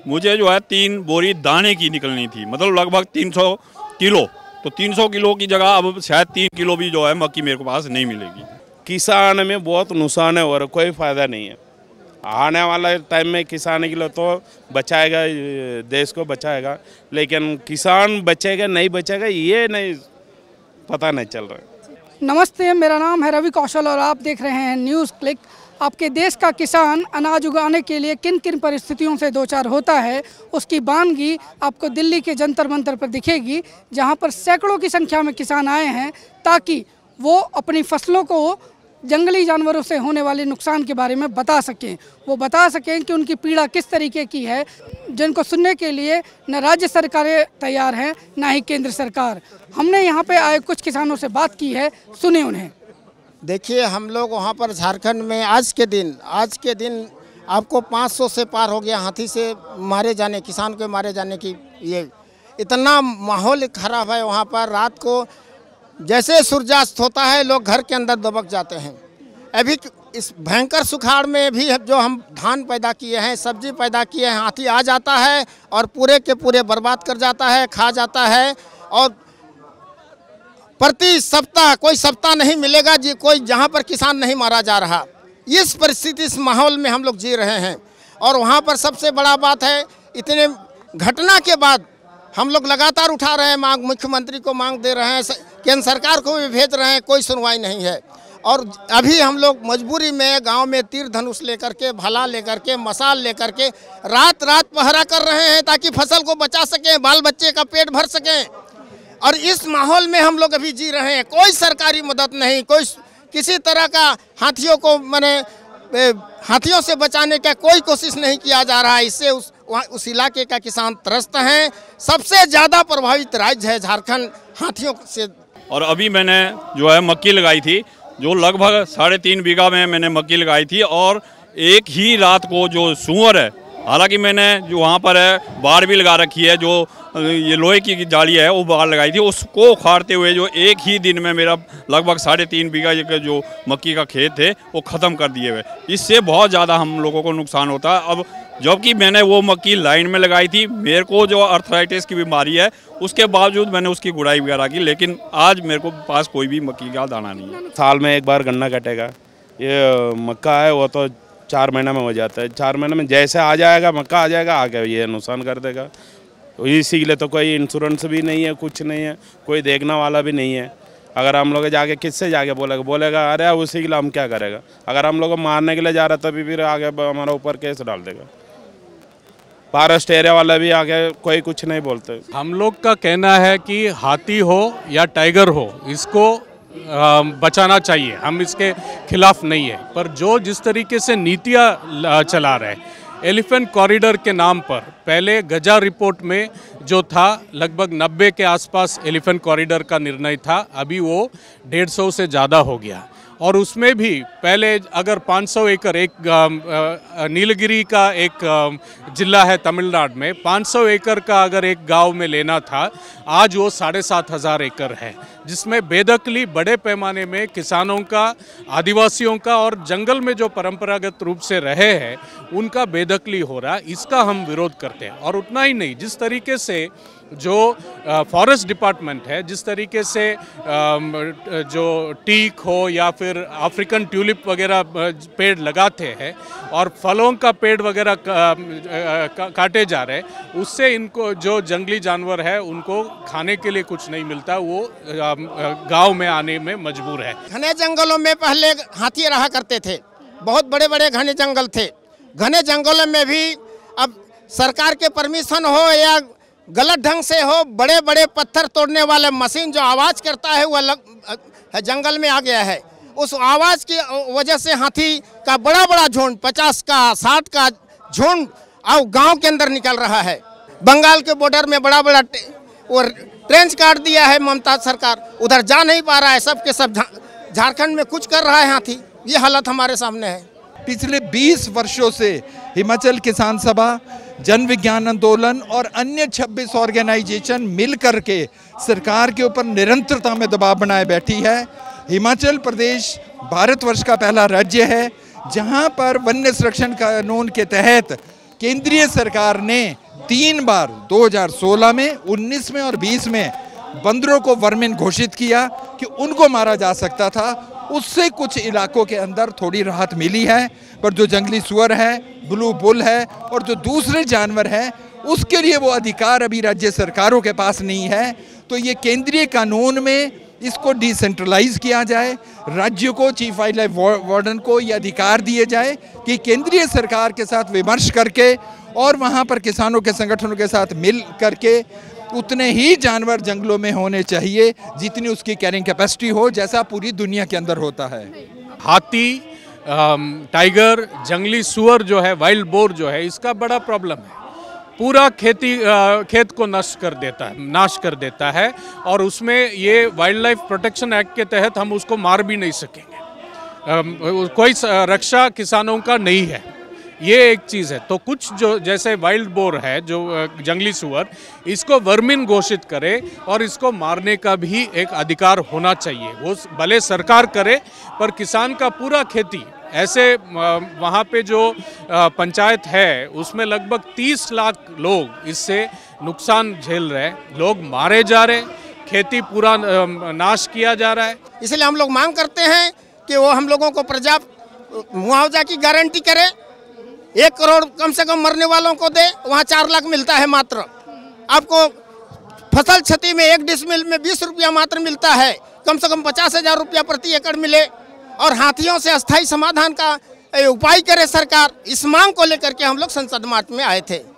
मुझे जो है 3 बोरी दाने की निकलनी थी, मतलब लगभग 300 किलो। तो 300 किलो की जगह अब शायद 3 किलो भी जो है मक्की मेरे को पास नहीं मिलेगी। किसान में बहुत नुकसान है और कोई फ़ायदा नहीं है। आने वाला टाइम में किसान के लिए तो बचाएगा, देश को बचाएगा, लेकिन किसान बचेगा नहीं बचेगा ये नहीं पता नहीं चल रहा है। नमस्ते, मेरा नाम है रवि कौशल और आप देख रहे हैं न्यूज़ क्लिक। आपके देश का किसान अनाज उगाने के लिए किन किन परिस्थितियों से दो चार होता है, उसकी बानगी आपको दिल्ली के जंतर मंतर पर दिखेगी, जहां पर सैकड़ों की संख्या में किसान आए हैं ताकि वो अपनी फसलों को जंगली जानवरों से होने वाले नुकसान के बारे में बता सकें। वो बता सकें कि उनकी पीड़ा किस तरीके की है, जिनको सुनने के लिए न राज्य सरकारें तैयार हैं न ही केंद्र सरकार। हमने यहाँ पे आए कुछ किसानों से बात की है, सुने उन्हें। देखिए, हम लोग वहाँ पर झारखंड में आज के दिन आपको 500 से पार हो गया हाथी से मारे जाने, किसान के मारे जाने की। ये इतना माहौल खराब है वहाँ पर। रात को जैसे सूर्यास्त होता है लोग घर के अंदर दबक जाते हैं। अभी इस भयंकर सुखाड़ में भी जो हम धान पैदा किए हैं, सब्जी पैदा किए हैं, हाथी आ जाता है और पूरे के पूरे बर्बाद कर जाता है, खा जाता है। और प्रति सप्ताह कोई सप्ताह नहीं मिलेगा जी कोई जहाँ पर किसान नहीं मारा जा रहा। इस परिस्थिति, इस माहौल में हम लोग जी रहे हैं। और वहाँ पर सबसे बड़ा बात है, इतने घटना के बाद हम लोग लगातार उठा रहे हैं मांग, मुख्यमंत्री को मांग दे रहे हैं, केंद्र सरकार को भी भेज रहे हैं, कोई सुनवाई नहीं है। और अभी हम लोग मजबूरी में गांव में तीर धनुष लेकर के, भला लेकर के, मसाल लेकर के रात रात पहरा कर रहे हैं ताकि फसल को बचा सकें, बाल बच्चे का पेट भर सकें। और इस माहौल में हम लोग अभी जी रहे हैं। कोई सरकारी मदद नहीं, कोई किसी तरह का हाथियों को हाथियों से बचाने का कोई कोशिश नहीं किया जा रहा है। इससे उस इलाके का किसान त्रस्त हैं। सबसे ज़्यादा प्रभावित राज्य है झारखंड हाथियों से। और अभी मैंने जो है मक्की लगाई थी, जो लगभग 3.5 बीघा में मैंने मक्की लगाई थी। और एक ही रात को जो सूअर है, हालांकि मैंने जो वहाँ पर है बाड़ भी लगा रखी है, जो ये लोहे की जाली है वो बाड़ लगाई थी, उसको उखाड़ते हुए जो एक ही दिन में मेरा लगभग 3.5 बीघा जो मक्की का खेत थे वो ख़त्म कर दिए हुए। इससे बहुत ज़्यादा हम लोगों को नुकसान होता है। अब जबकि मैंने वो मक्की लाइन में लगाई थी, मेरे को जो अर्थराइटिस की बीमारी है उसके बावजूद मैंने उसकी गुड़ाई वगैरह की, लेकिन आज मेरे को पास कोई भी मक्की का दाना नहीं है। साल में एक बार गन्ना कटेगा। ये मक्का है वो तो 4 महीने में हो जाता है। 4 महीने में जैसे आ जाएगा मक्का आ जाएगा, आगे ये नुकसान कर देगा। तो इसी के लिए तो कोई इंश्योरेंस भी नहीं है, कुछ नहीं है, कोई देखने वाला भी नहीं है। अगर हम लोग जाके किससे जाके बोलेगा अरे उसी के लिए हम क्या करेगा। अगर हम लोग को मारने के लिए जा रहा तभी फिर आगे हमारा ऊपर केस डाल देगा। फॉरेस्ट एरिया वाला भी आगे कोई कुछ नहीं बोलते। हम लोग का कहना है कि हाथी हो या टाइगर हो, इसको बचाना चाहिए, हम इसके खिलाफ नहीं है। पर जो जिस तरीके से नीतियाँ चला रहे, एलिफेंट कॉरिडोर के नाम पर, पहले गजा रिपोर्ट में जो था लगभग 90 के आसपास एलिफेंट कॉरिडोर का निर्णय था, अभी वो 150 से ज़्यादा हो गया। और उसमें भी पहले अगर 500 एकड़, एक नीलगिरी का एक जिला है तमिलनाडु में, 500 एकड़ का अगर एक गांव में लेना था, आज वो 7,500 एकड़ है, जिसमें बेदखली बड़े पैमाने में किसानों का, आदिवासियों का और जंगल में जो परंपरागत रूप से रहे हैं उनका बेदखली हो रहा है। इसका हम विरोध करते हैं। और उतना ही नहीं, जिस तरीके से जो फॉरेस्ट डिपार्टमेंट है, जिस तरीके से जो टीक हो या फिर अफ्रीकन ट्यूलिप वगैरह पेड़ लगाते हैं और फलों का पेड़ वगैरह काटे जा रहे हैं, उससे इनको जो जंगली जानवर है उनको खाने के लिए कुछ नहीं मिलता, वो गांव में आने में मजबूर है। घने जंगलों में पहले हाथी रहा करते थे, बहुत बड़े बड़े घने जंगल थे। घने जंगलों में भी अब सरकार के परमिशन हो या गलत ढंग से हो, बड़े बड़े पत्थर तोड़ने वाला मशीन जो आवाज़ करता है वो जंगल में आ गया है। उस आवाज़ की वजह से हाथी का बड़ा बड़ा झुंड, 50 का 60 का झुंड और गांव के अंदर निकल रहा है। बंगाल के बॉर्डर में बड़ा बड़ा और ट्रेंच काट दिया है ममता सरकार, उधर जा नहीं पा रहा है। सब के सब झारखंड में कुछ कर रहा है हाथी। ये हालत हमारे सामने है। पिछले 20 वर्षों से हिमाचल किसान सभा, जन विज्ञान आंदोलन और अन्य 26 ऑर्गेनाइजेशन मिलकर के सरकार के ऊपर निरंतरता में दबाव बनाए बैठी है। हिमाचल प्रदेश भारतवर्ष का पहला राज्य है जहां पर वन्य संरक्षण कानून के तहत केंद्रीय सरकार ने 3 बार 2016 में, 19 में और 20 में बंदरों को वर्मिन घोषित किया कि उनको मारा जा सकता था। उससे कुछ इलाकों के अंदर थोड़ी राहत मिली है, पर जो जंगली सुअर है, ब्लू बुल है और जो दूसरे जानवर हैं, उसके लिए वो अधिकार अभी राज्य सरकारों के पास नहीं है। तो ये केंद्रीय कानून में इसको डिसेंट्रलाइज किया जाए, राज्यों को, चीफ वाइल्ड लाइफ वार्डन को ये अधिकार दिए जाए कि केंद्रीय सरकार के साथ विमर्श करके और वहाँ पर किसानों के संगठनों के साथ मिल करके उतने ही जानवर जंगलों में होने चाहिए जितनी उसकी कैरिंग कैपेसिटी हो, जैसा पूरी दुनिया के अंदर होता है। हाथी, टाइगर, जंगली सुअर जो है, वाइल्ड बोर जो है, इसका बड़ा प्रॉब्लम है। पूरा खेत को नाश कर देता है और उसमें ये वाइल्ड लाइफ प्रोटेक्शन एक्ट के तहत हम उसको मार भी नहीं सकेंगे। कोई रक्षा किसानों का नहीं है, ये एक चीज़ है। तो कुछ जो जैसे वाइल्ड बोर है, जो जंगली सुअर, इसको वर्मिन घोषित करे और इसको मारने का भी एक अधिकार होना चाहिए। वो भले सरकार करे, पर किसान का पूरा खेती ऐसे वहाँ पे जो पंचायत है उसमें लगभग 30 लाख लोग इससे नुकसान झेल रहे हैं। लोग मारे जा रहे, खेती पूरा नाश किया जा रहा है। इसलिए हम लोग मांग करते हैं कि वो हम लोगों को पर्याप्त मुआवजा की गारंटी करे। 1 करोड़ कम से कम मरने वालों को दे, वहाँ 4 लाख मिलता है मात्र। आपको फसल क्षति में 1 डिसमिल में 20 रुपया मात्र मिलता है, कम से कम 50,000 रुपया प्रति एकड़ मिले और हाथियों से अस्थायी समाधान का उपाय करे सरकार। इस मांग को लेकर के हम लोग संसद मार्च में आए थे।